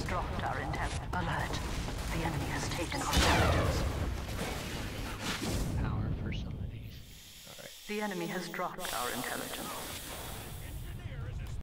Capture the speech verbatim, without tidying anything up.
dropped our intel. Alert. The enemy has taken our intelligence. Power for some of these. Alright. The enemy has dropped our intelligence.